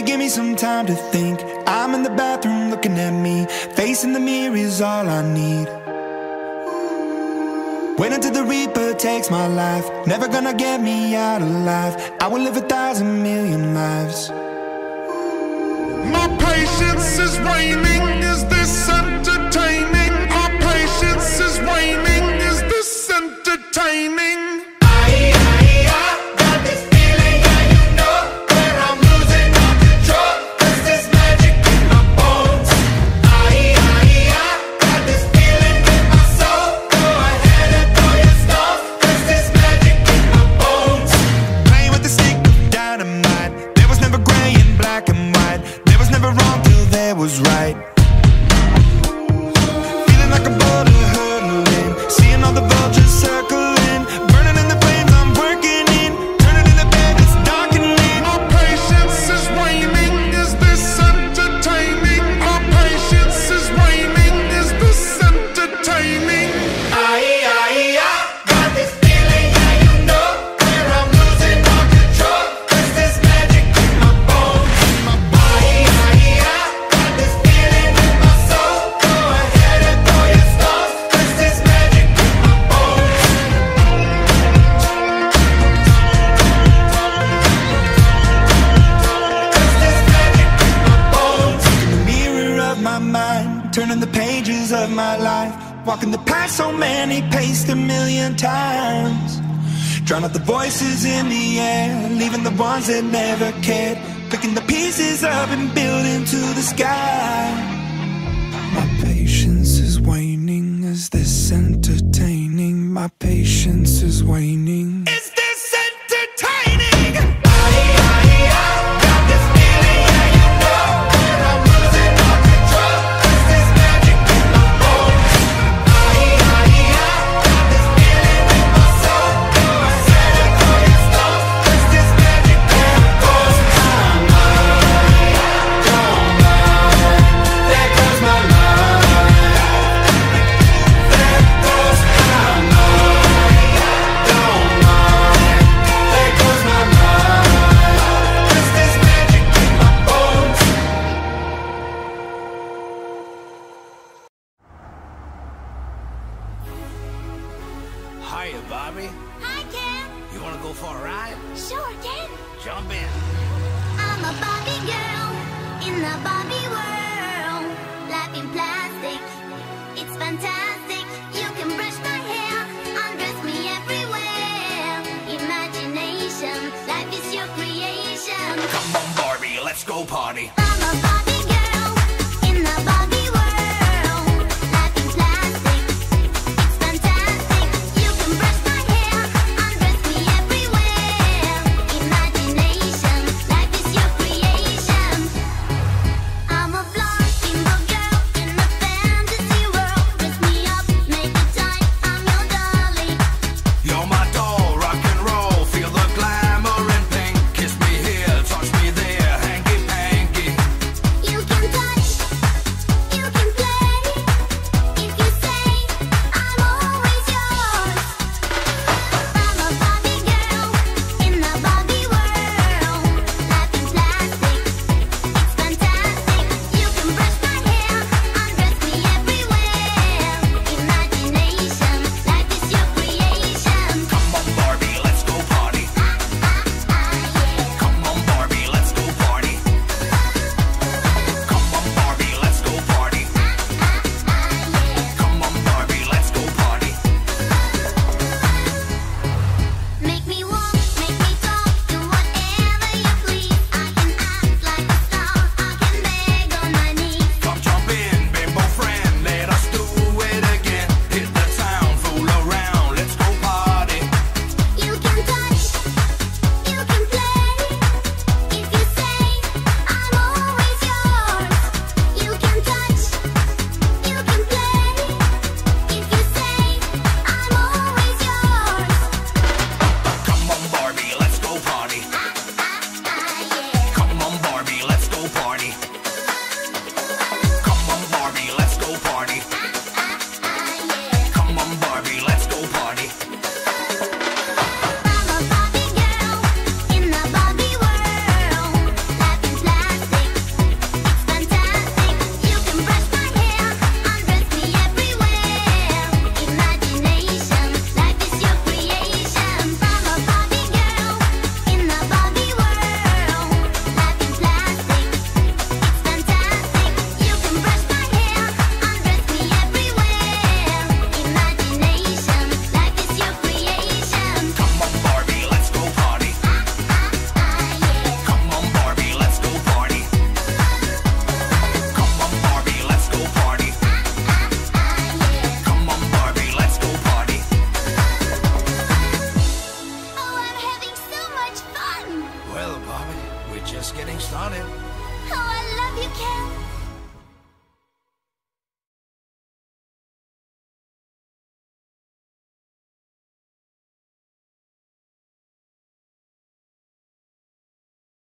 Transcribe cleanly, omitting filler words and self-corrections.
give me some time to think. I'm in the bathroom looking at me. Facing the mirror is all I need. Wait until the Reaper takes my life. Never gonna get me out alive. I will live 1,000 million lives. My patience is waning. Is this entertaining? Our patience is waning. Is this entertaining? Got this feeling, yeah, you know, where I'm losing all control. 'Cause there's magic in my bones. Got this feeling in my soul. Go ahead and throw your stuff. 'Cause there's magic in my bones. Playing with the stick of dynamite. There was never gray and black and white. There was never wrong till there was right. Feeling like a boulder hurdling. Seeing all the vultures circling. Burning in the flames I'm working in. Turning in the bed it's darkening. Our patience is waning. Is this entertaining? Our patience is waning. Is this entertaining? Got this feeling, yeah, you know, where I'm losing all control. 'Cause there's magic in my bones. Got this feeling in my soul. Go ahead and throw your stuff. 'Cause there's magic in my bones. 'Cause there's magic in my bones. In the mirror of my mind, turning the pages of my life. Walking the path so many paced 1,000,000 times. Drown out the voices in the air, leaving the ones that never cared. Picking the pieces up and building to the sky. My patience is waning. Is this entertaining? My patience is waning. Is this entertaining? Got this feeling, yeah, you know, where I'm losing all control. 'Cause there's magic in my bones. Got this feeling in my soul. Go ahead and throw your stuff. 'Cause there's magic in my bones. There goes my mind. There goes my mind. Don't mind. There goes my mind. 'Cause there's magic in my bones. Hiya, Barbie. Hi, Ken. You wanna go for a ride? Sure, Ken. Jump in. I'm a Barbie girl in the Barbie world. Life in plastic, it's fantastic. You can brush my hair, undress me everywhere. Imagination, life is your creation. Come on, Barbie, let's go party. I'm a Barbie girl in the Barbie world. Life in plastic, it's fantastic. You can brush my hair, undress me everywhere. Imagination, life is your creation. I'm a blonde girl in a fantasy world. Dress me up, make it tight, I'm your dolly. You're my doll, rock and roll. Feel the glamour and pink. Kiss me here, touch me there, hanky panky. just getting started. Oh, I love you, Ken.